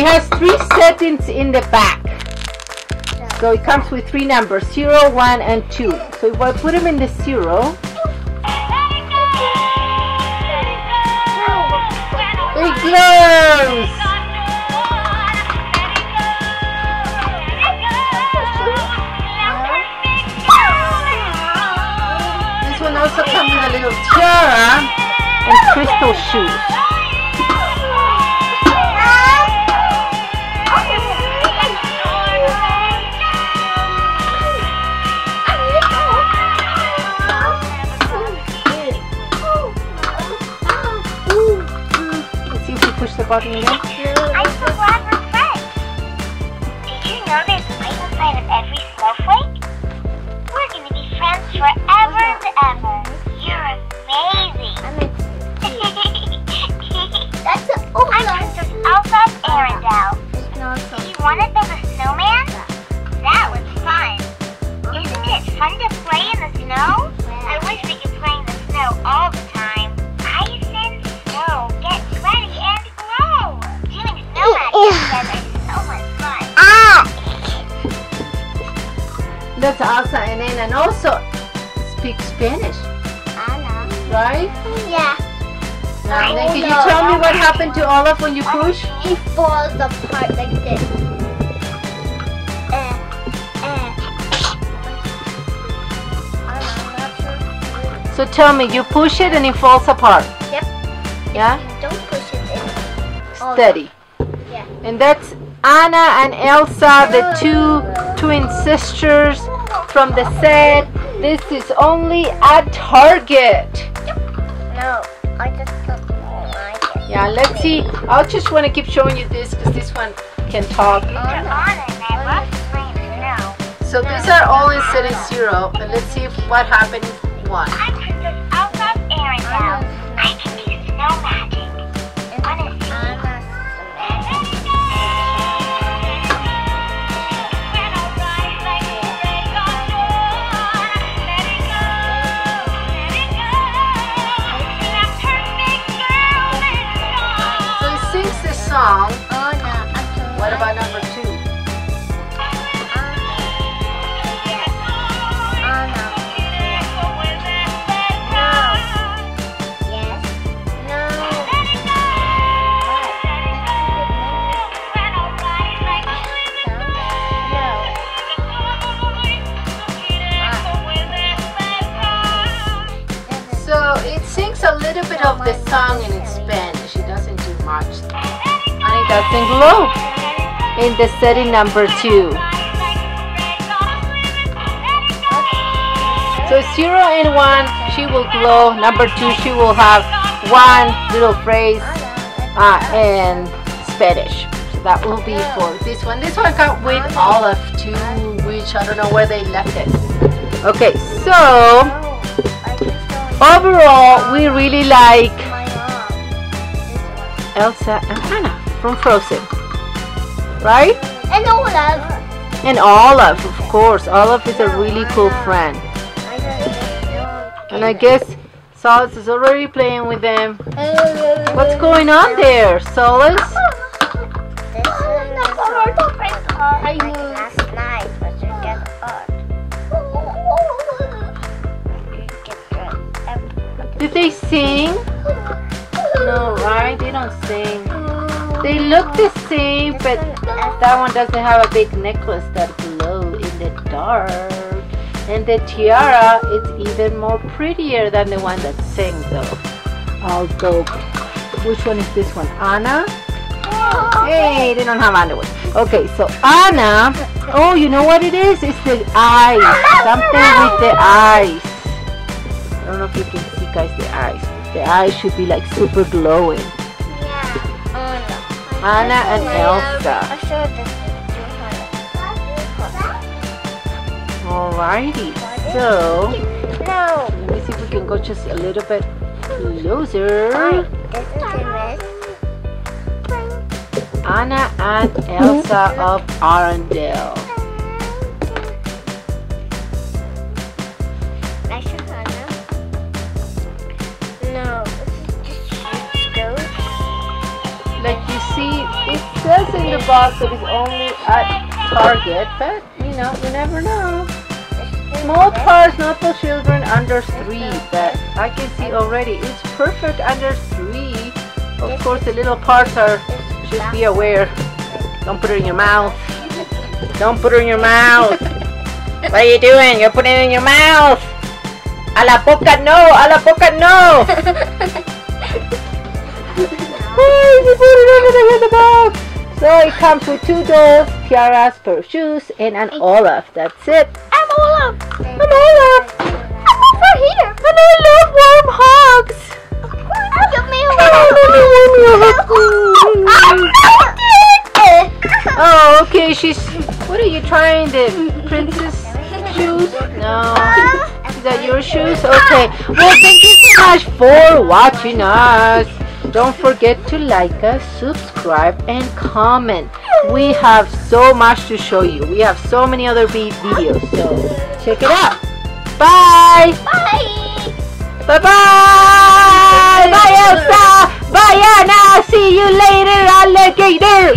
has 3 settings in the back. So it comes with 3 numbers, 0, 1, and 2. So if I put them in the 0, it glows. This one also comes with a little tiara and crystal shoes. Push the button again. I'm so glad we're friends. Did you know there's light inside of every snowflake? We're going to be friends forever and ever. You're amazing. That's an old I'm Princess Elsa's Arendelle. Do you want to build a snowman? That was fun. Isn't it fun to play in the snow? I wish we could play in the snow all the time. Ice and snow. Get ready and grow. Doing snow magic together is so much fun. That's Elsa and Anna also speak Spanish, Anna. right? Yeah. Now, then can you tell me what happened to Olaf when you push? He falls apart like this. So tell me, you push it and it falls apart. Yep. Yeah? You don't push it in. Steady. Yeah. And that's Anna and Elsa, the 2 twin sisters from the set. This is only at Target. No, I just don't like it. Yeah, let's see. I just want to keep showing you this because this one can talk. So these are all in setting 0. And let's see what happened in 1. I'm Princess Elsa's Arendelle. I can do snow magic. Wanna see? So it sings this song. What about number 2? So it sings a little bit of the song in Spanish. It doesn't do much. And it doesn't glow in the setting number 2. So 0 and 1, she will glow. Number 2, she will have one little phrase in Spanish. So that will be for this one. This one got with Olaf too, which I don't know where they left it. Okay, so overall, we really like Elsa and Anna from Frozen, right? And Olaf. And Olaf, of course. Olaf is a really cool friend. And I guess Solace is already playing with them. What's going on there, Solace? Last night, but you get up. Did they sing? No, right? They don't sing. They look the same, but that one doesn't have a big necklace that glows in the dark. And the tiara is even more prettier than the one that sings though. Although, which one is this one? Anna? Hey, they don't have underwear. Okay, so Anna, oh, you know what it is? It's the eyes. Something with the eyes. I don't know if you can see, guys, the eyes. The eyes should be like super glowing. Yeah, Anna and Elsa. I showed this to her. Alrighty, so No. let me see if we can go just a little bit closer. Anna and Elsa of Arendelle. I should Anna. No, it's just goes. Like you see, it says in the box that it's only at Target, but you know, you never know. Small parts, not for children under 3, but I can see already it's perfect under 3. Of course, the little parts are, just be aware. Don't put it in your mouth. Don't put it in your mouth. What are you doing? You're putting it in your mouth. A la boca no, a la boca no. Why you put it over in the box? So it comes with 2 dolls, tiaras, pair of shoes, and an Olaf. That's it. I'm Olaf. I'm Olaf. I'm over here. And I love warm hugs. Give me a Oh, okay. She's. What are you trying? The princess shoes? No. Is that your shoes? Okay. Well, thank you so much for watching us. Don't forget to like us, subscribe, and comment. We have so much to show you. We have so many other videos, so check it out. Bye! Bye! Bye-bye! Bye, Elsa! Bye, Anna! See you later, alligator!